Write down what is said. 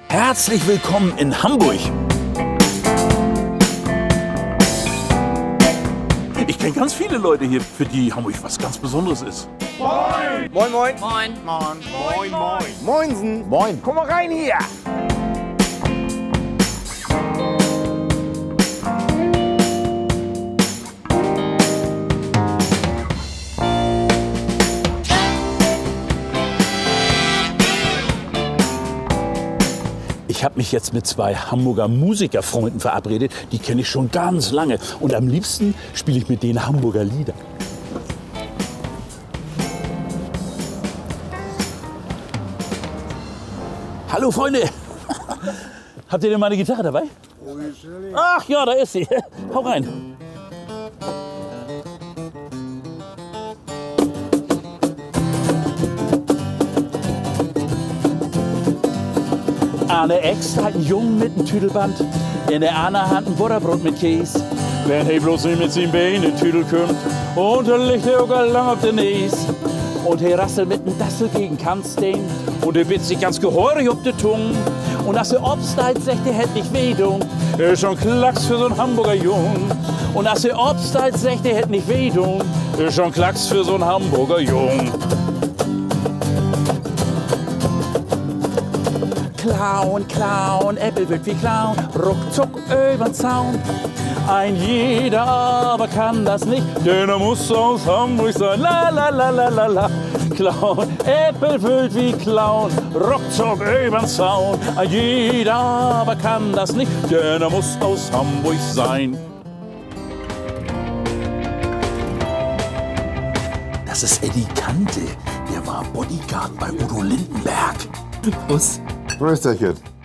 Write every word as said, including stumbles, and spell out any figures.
Herzlich willkommen in Hamburg. Ich kenne ganz viele Leute hier, für die Hamburg was ganz Besonderes ist. Moin! Moin, moin! Moin! Moin! Moin, moin! Moinsen! Moin! Komm mal rein hier! Ich habe mich jetzt mit zwei Hamburger Musikerfreunden verabredet. Die kenne ich schon ganz lange. Und am liebsten spiele ich mit denen Hamburger Lieder. Hallo Freunde! Habt ihr denn meine Gitarre dabei? Ach ja, da ist sie. Hau rein. Eine Ex hat einen Jungen mit einem Tüdelband, in der anderen Hand ein Butterbrot mit Käse. Wenn er bloß nicht mit seinem Bein in den Tüdel kommt, und er liegt er auch lang auf der Nies. Und er rasselt mit dem Dassel gegen Kannstein, und er bitzt sich ganz gehörig auf die Tung. Und als er obsteit, sagt er, hätt nicht weh, dung. Er ist schon Klacks für so'n Hamburger Jung. Und als er obsteit, sagt er, hätt nicht weh, dung. Er ist schon Klacks für so'n Hamburger Jung. Clown, Clown, Äppel wird wie Clown, ruckzuck übern Zaun. Ein jeder aber kann das nicht, denn er muss aus Hamburg sein. La la la la la la. Clown, Äppel wird wie Clown, ruckzuck übern Zaun. Ein jeder aber kann das nicht, denn er muss aus Hamburg sein. Das ist Eddie Kante, der war Bodyguard bei Udo Lindenberg. Grüß dich.